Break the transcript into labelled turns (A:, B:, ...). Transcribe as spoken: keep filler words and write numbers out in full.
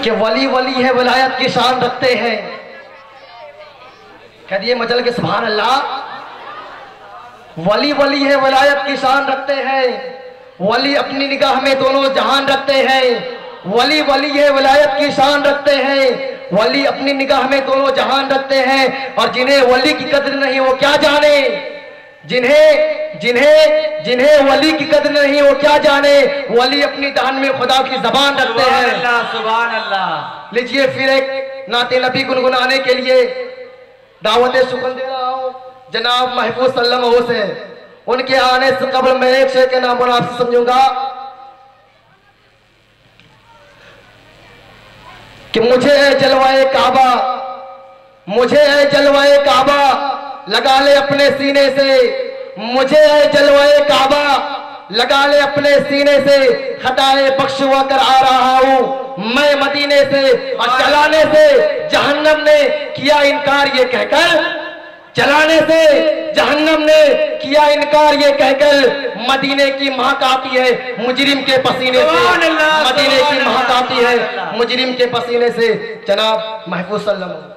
A: कि वली वली है विलायत की शान रखते हैं। कह दिए मचल के सुभान अल्लाह। वली वली है विलायत की शान रखते हैं, वली अपनी निगाह में दोनों जहान रखते हैं। वली वली है विलायत की शान रखते हैं, वली अपनी निगाह में दोनों जहान रखते हैं। और जिन्हें वली की कद्र नहीं वो क्या जाने, जिन्हें जिन्हें जिन्हें वली की कद्र नहीं वो क्या जाने। वली अपनी दान में खुदा की जबान रखते हैं।
B: अल्लाह सुभान अल्लाह।
A: लीजिए फिर एक नाते नबी गुनगुनाने के लिए दावत सुकन दे रहा हूं जनाब महफूज सल्लल्लाहु से। उनके आने से कबल मैं एक शेर के नाम पर आपसे समझूंगा कि मुझे है जलवाए काबा, मुझे है जलवाए काबा लगा ले अपने सीने से। मुझे है जलवाए काबा लगा ले अपने सीने से। खताए बख्शवा कर आ रहा हूं मैं मदीने से। और चलाने से जहन्नम ने किया इनकार ये कहकर, चलाने से जहन्नम ने किया इनकार ये कहकर। मदीने की महक आती है मुजरिम के पसीने से, मदीने की महक आती है मुजरिम के पसीने से। जनाब महफूज सल्लल्लाहु